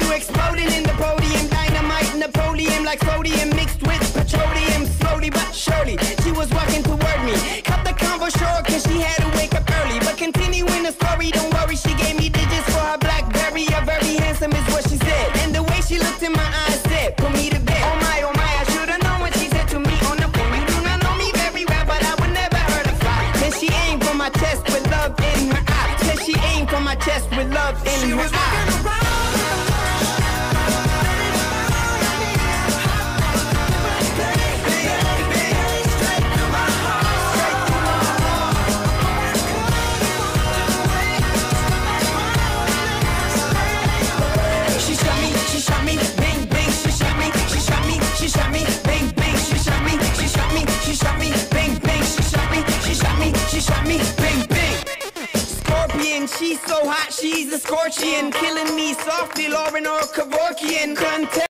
you exploding in the podium. Dynamite, Napoleon, like sodium mixed with petroleum. Slowly but surely, she was walking toward me. Cut the convo short, cause she had to wake up early. But continuing the story, don't worry, she gave me digits for her BlackBerry. You're very handsome is what she said. And the way she looked in my eyes said, put me to bed. Oh my, I should've known what she said to me on the phone. You do not know me very well, but I would never hurt a fly. Then she aimed for my chest with love in her eye. Said she aimed for my chest with love in her eye. She's so hot, she's a scorpion, killing me softly, Lauren or Kevorkian.